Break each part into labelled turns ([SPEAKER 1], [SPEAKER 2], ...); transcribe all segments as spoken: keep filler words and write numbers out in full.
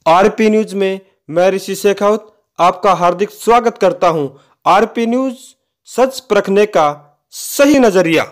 [SPEAKER 1] RP news में मैं ऋषि शेखावत आपका हार्दिक स्वागत करता हूं। आरपी न्यूज, सच परखने का सही नजरिया।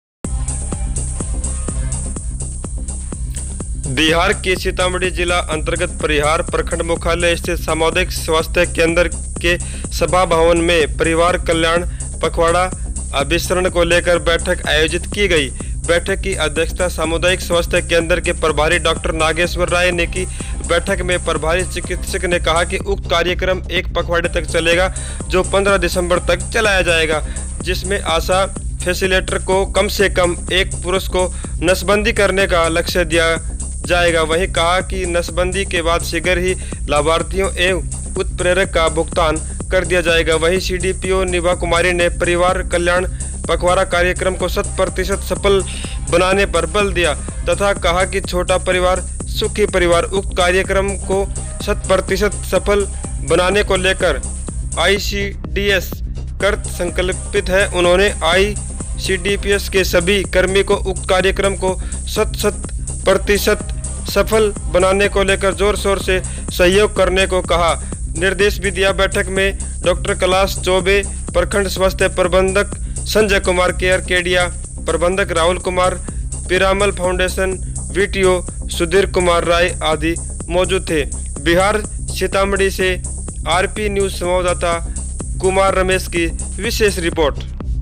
[SPEAKER 1] बिहार के सीतामढ़ी जिला अंतर्गत परिहार प्रखंड मुख्यालय स्थित सामुदायिक स्वास्थ्य केंद्र के सभा भवन में परिवार कल्याण पखवाड़ा अभिसरण को लेकर बैठक आयोजित की गई। बैठक की अध्यक्षता सामुदायिक स्वास्थ्य केंद्र के प्रभारी डॉक्टर नागेश्वर राय ने की। बैठक में प्रभारी चिकित्सक ने कहा कि उक्त कार्यक्रम एक पखवाड़े तक चलेगा, जो पंद्रह दिसंबर तक चलाया जाएगा, जिसमें आशा फैसिलिटेटर को कम से कम एक पुरुष को नसबंदी करने का लक्ष्य दिया जाएगा। वहीं कहा कि नसबंदी के बाद शीघ्र ही लाभार्थियों एवं उत्प्रेरक का भुगतान कर दिया जाएगा। वहीं सीडीपीओ निभा कुमारी ने परिवार कल्याण पखवाड़ा कार्यक्रम को शत प्रतिशत सफल बनाने पर बल दिया तथा कहा कि छोटा परिवार सुखी परिवार। उक्त कार्यक्रम को शत प्रतिशत सफल बनाने को लेकर आईसीडीएस कृत संकल्पित है। उन्होंने आईसीडीपीएस के सभी कर्मी को उक्त कार्यक्रम को शत शत प्रतिशत सफल बनाने को लेकर जोर शोर से सहयोग करने को कहा, निर्देश भी दिया। बैठक में डॉक्टर कैलाश चौबे, प्रखंड स्वास्थ्य प्रबंधक संजय कुमार केयर केडिया, प्रबंधक राहुल कुमार, पिरामल फाउंडेशन वीटीओ सुधीर कुमार राय आदि मौजूद थे। बिहार सीतामढ़ी से आरपी न्यूज संवाददाता कुमार रमेश की विशेष रिपोर्ट।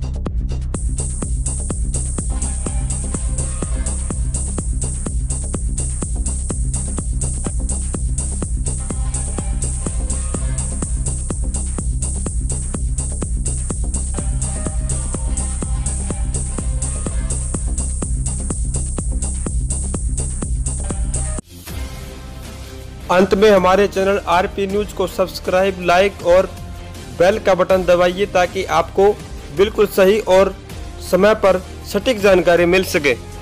[SPEAKER 1] अंत में हमारे चैनल आरपी न्यूज को सब्सक्राइब, लाइक और बेल का बटन दबाइए ताकि आपको बिल्कुल सही और समय पर सटीक जानकारी मिल सके।